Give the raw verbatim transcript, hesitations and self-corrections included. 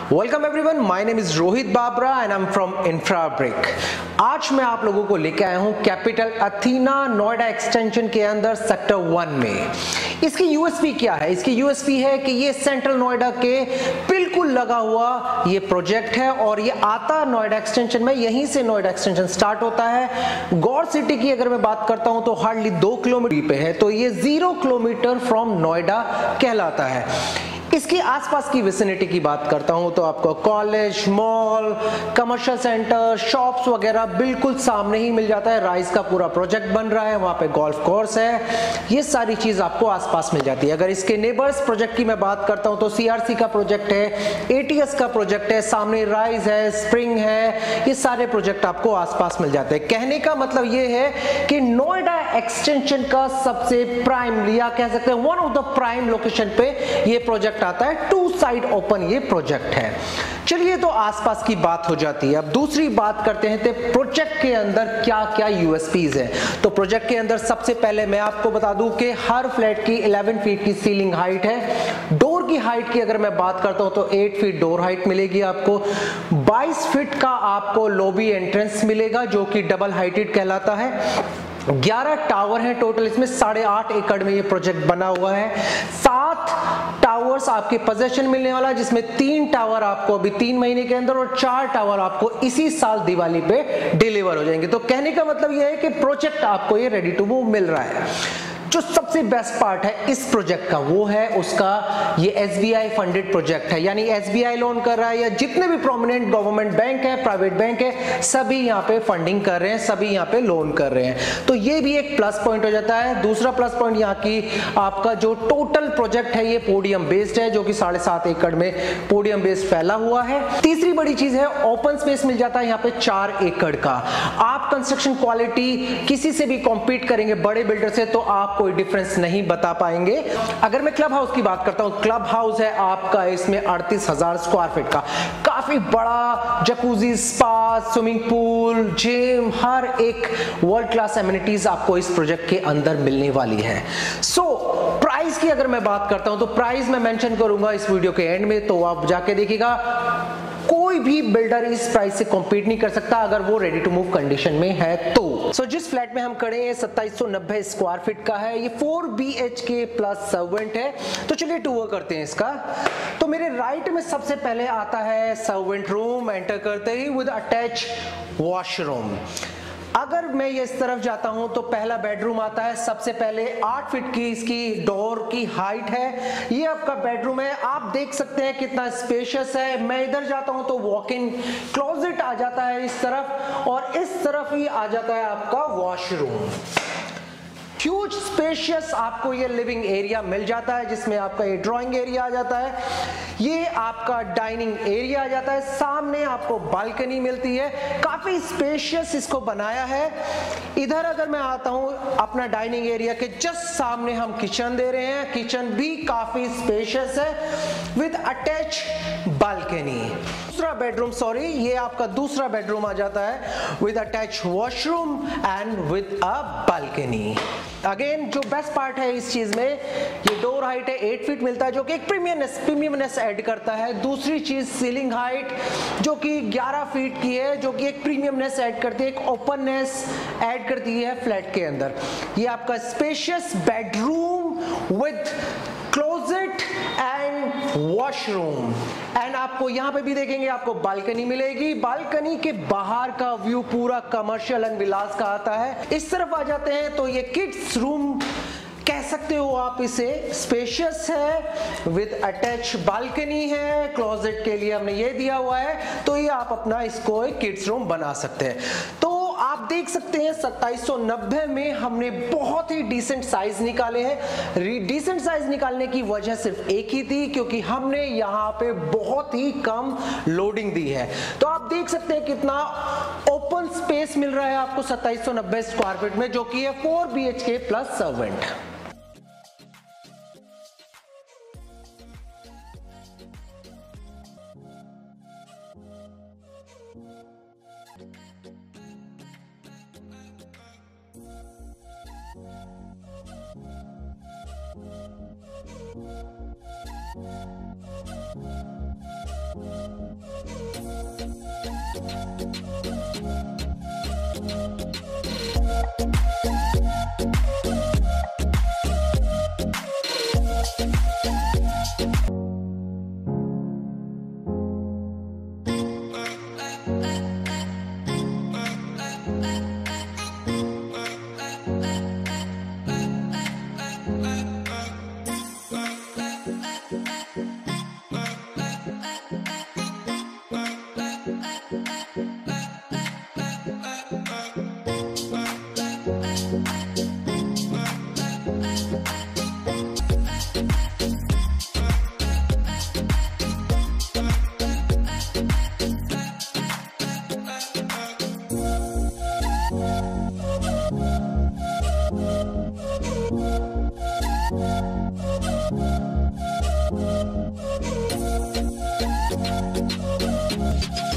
Welcome everyone, my name is Rohit Babra and I am from Infrabrick. आज मैं आप लोगों को लेके आया हूं कैपिटल अथीना नोएडा एक्सटेंशन के अंदर सेक्टर वन में। इसकी यूएसपी क्या है? इसकी यूएसपी है कि ये सेंट्रल नोएडा के बिल्कुल लगा हुआ ये प्रोजेक्ट है और ये आता नोएडा एक्सटेंशन में, यहीं से नोएडा एक्सटेंशन स्टार्ट होता है। गौर सिटी की अगर मैं बात करता हूं तो हार्डली दो किलोमीटर पे है, तो ये जीरो किलोमीटर फ्रॉम नोएडा कहलाता है। इसके आसपास की विसिनिटी की बात करता हूं तो आपको college, mall, commercial centre, shops वगैरह बिल्कुल सामने ही मिल जाता है। राइस का पूरा प्रोजेक्ट बन रहा है, वहां पे गोल्फ कोर्स है, ये सारी चीज आपको आसपास मिल जाती है। अगर इसके नेबर्स प्रोजेक्ट की मैं बात करता हूं तो सीआरसी का प्रोजेक्ट है, एटीएस का प्रोजेक्ट है, सामने राइस है, स्प्रिंग है, ये सारे प्रोजेक्ट आपको आसपास मिल जाते हैं। कहने का मतलब ये है कि नोएडा एक्सटेंशन का सबसे प्राइम, या कह सकते हैं one of the prime location पे ये प्रोजेक्ट आता है। टू साइड ओपन ये प्रोजेक्ट है। चलिए, तो आसपास की बात हो जाती है। अब दूसरी बात करते हैं तो प्रोजेक्ट के अंदर क्या क्या यूएसपीज है। तो प्रोजेक्ट के अंदर सबसे पहले मैं आपको बता दूं कि हर फ्लैट की ग्यारह फीट की सीलिंग हाइट है। डोर की हाइट की अगर मैं बात करता हूं तो आठ फीट डोर हाइट मिलेगी आपको। बाईस फीट का आपको लॉबी एंट्रेंस मिलेगा जो कि डबल हाइटेड कहलाता है। ग्यारह टावर हैं टोटल इसमें, साढ़े आठ एकड़ में ये प्रोजेक्ट बना हुआ है। सात टावर्स आपके पोजेशन मिलने वाला है, जिसमें तीन टावर आपको अभी तीन महीने के अंदर और चार टावर आपको इसी साल दिवाली पे डिलीवर हो जाएंगे। तो कहने का मतलब ये है कि प्रोजेक्ट आपको ये रेडी टू मूव मिल रहा है। जो सबसे बेस्ट पार्ट है इस प्रोजेक्ट का वो है उसका ये एसबीआई फंडेड प्रोजेक्ट है, यानी एसबीआई लोन कर रहा है, या जितने भी प्रोमिनेंट गवर्नमेंट बैंक है, प्राइवेट बैंक है, सभी यहाँ पे फंडिंग कर रहे हैं, सभी यहाँ पे लोन कर रहे हैं। तो ये भी एक प्लस पॉइंट हो जाता है। दूसरा प्लस पॉइंट यहाँ की आपका जो टोटल प्रोजेक्ट है ये पोडियम बेस्ड है, जो कि साढ़े सात एकड़ में पोडियम बेस्ड फैला हुआ है। तीसरी बड़ी चीज है ओपन स्पेस मिल जाता है यहाँ पे चार एकड़ का। आप कंस्ट्रक्शन क्वालिटी किसी से भी कॉम्पीट करेंगे बड़े बिल्डर से तो आप कोई डिफरेंस नहीं बता पाएंगे। अगर मैं क्लब हाउस की बात करता हूं, क्लब हाउस है आपका इसमें अड़तीस हजार स्क्वायर फीट का, काफी बड़ा, jacuzzi, spa, swimming pool, gym, हर एक वर्ल्ड क्लास एमिनिटीज आपको इस प्रोजेक्ट के अंदर मिलने वाली है। सो so, प्राइस की अगर मैं बात करता हूं तो प्राइस मैं मेंशन करूंगा इस वीडियो के एंड में, तो आप जाके देखिएगा। कोई भी बिल्डर इस प्राइस से कॉम्पीट नहीं कर सकता अगर वो रेडी टू मूव कंडीशन में है तो। सो so, जिस फ्लैट में हम खड़े हैं सत्ताईस सौ नब्बे स्क्वायर फीट का है, ये फोर बीएचके प्लस सर्वेंट है। तो चलिए टूर करते हैं इसका। तो मेरे राइट में सबसे पहले आता है सर्वेंट रूम, एंटर करते ही विद अटैच वॉशरूम। अगर मैं ये इस तरफ जाता हूं तो पहला बेडरूम आता है। सबसे पहले आठ फीट की इसकी डोर की हाइट है। ये आपका बेडरूम है, आप देख सकते हैं कितना स्पेशियस है। मैं इधर जाता हूं तो वॉक इन क्लोजेट आ जाता है इस तरफ, और इस तरफ ही आ जाता है आपका वॉशरूम। ह्यूज स्पेशियस आपको ये लिविंग एरिया मिल जाता है, जिसमें आपका ये ड्राइंग एरिया आ जाता है, ये आपका डाइनिंग एरिया आ जाता है, सामने आपको बालकनी मिलती है, काफी स्पेशियस इसको बनाया है। इधर अगर मैं आता हूं अपना डाइनिंग एरिया के जस्ट सामने हम किचन दे रहे हैं। किचन भी काफी स्पेशियस है विद अटैच बालकनी। दूसरा बेडरूम, सॉरी, ये आपका दूसरा बेडरूम आ जाता है with attach washroom and with a balcony. Again जो बेस्ट पार्ट है इस चीज में, ये डोर हाइट है आठ फीट मिलता है, जो कि एक प्रीमियमनेस प्रीमियमनेस ऐड करता है। दूसरी चीज सीलिंग हाइट जो कि ग्यारह फीट की है, जो कि एक प्रीमियमनेस ऐड करती है, एक ओपननेस ऐड करती है फ्लैट के अंदर। ये आपका spacious bedroom with closet and washroom, and आपको यहां पे भी देखेंगे आपको बालकनी मिलेगी। बालकनी के बाहर का व्यू पूरा कमर्शियल एंड विलास का आता है। इस तरफ आ जाते हैं तो ये किड्स रूम कह सकते हो आप इसे, स्पेशियस है विद अटैच बालकनी है, क्लोजेट के लिए हमने ये दिया हुआ है, तो ये आप अपना इसको एक किड्स रूम बना सकते हैं। तो आप देख सकते हैं सत्ताईस सौ नब्बे में हमने बहुत ही डिसेंट साइज निकाले हैं। डिसेंट साइज निकालने की वजह सिर्फ एक ही थी, क्योंकि हमने यहाँ पे बहुत ही कम लोडिंग दी है। तो आप देख सकते हैं कितना ओपन स्पेस मिल रहा है आपको सत्ताईस सौ नब्बे स्क्वायर फीट में, जो कि है four BHK plus servant. We'll be right back. We'll be right back.